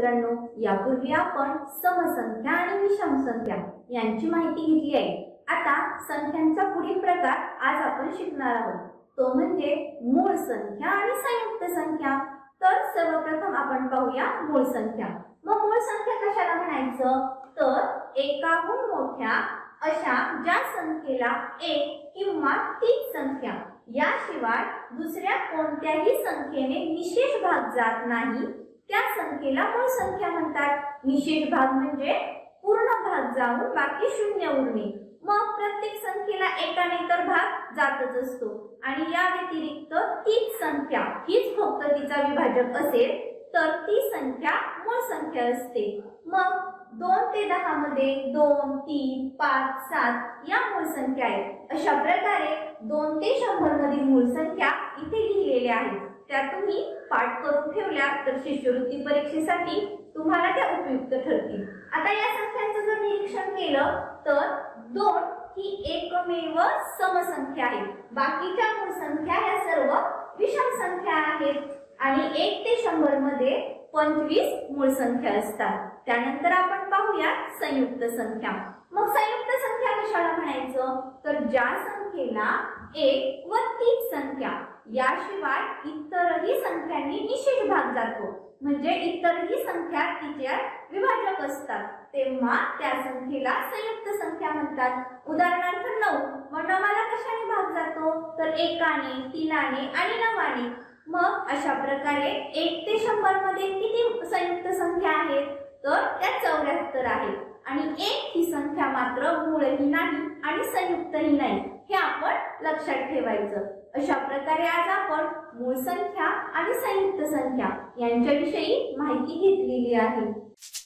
मित्रांनो, यापूर्वी आपण समसंख्या आणि विषम संख्या यांची माहिती घेतली आहे। आता संख्यांचा पुढील प्रकार आज आपण शिकणार आहोत, तो म्हणजे मूळ संख्या आणि संयुक्त संख्या। तर सर्वप्रथम आपण पाहूया मूळ संख्या। मग मूळ संख्या कशाला म्हणायचं, तर एकाहून मोठ्या अशा ज्या संख्येला एक किंवा तीच संख्या याशिवाय दुसऱ्या कोणत्याही संख्येने निशेष भाग जात नाही त्या संख्येला मूळ संख्या म्हणतात। निशेष भाग म्हणजे पूर्ण भाग जाऊन बाकी शून्य उरणे। मग प्रत्येक संख्येला एकाने तर भाग जातच असतो आणि या व्यतिरिक्त तीच संख्या हीच फक्त तिचा विभाजक असेल तर ती संख्या मूळ संख्या असते। मग 2 ते 10 मध्ये 2, 3, 5, 7 या मूळ संख्या आहेत। अशा प्रकारे 2 ते 100 मधील मूळ संख्या इथे लिहिलेल्या आहेत। त्या तुम्ही पाठ करून ठेवल्या तर शिष्यवृत्ती परीक्षेसाठी तुम्हाला त्या उपयुक्त ठरतील। आता या संख्यांचं जर निरीक्षण केलं तर 2 ही एकमेव समसंख्या आहे। बाकीच्या मूळ संख्या ह्या सर्व विषम संख्या आहेत आणि 1 ते 100 मध्ये 25 मूळ संख्या असतात। त्यानंतर आपण पाहूया संयुक्त संख्या। मग संयुक्त संख्या कशाला म्हणायचं, तर ज्या संख्येला एक व तीच संख्या याशिवाय इतरही संख्यांनी निशेष भाग जातो, म्हणजे इतरही संख्या तिच्या विभाजक असतात, तेव्हा त्या संख्येला संयुक्त संख्या म्हणतात। उदाहरणार्थ 9, मग 9ला कशाने भाग जातो, तर एकाने, 3ने आणि 9ने। मग अशा प्रकारे 1 ते 100 मध्ये किती संयुक्त संख्या आहेत, तर त्या 74 आहेत आणि 1 ही संख्या मात्र मूळही नाही आणि संयुक्तही नाही, हे आपण लक्षात ठेवायचं। अशा प्रकारे आज आपण मूळ संख्या आणि संयुक्त संख्या यांच्याविषयी माहिती घेतलेली आहे।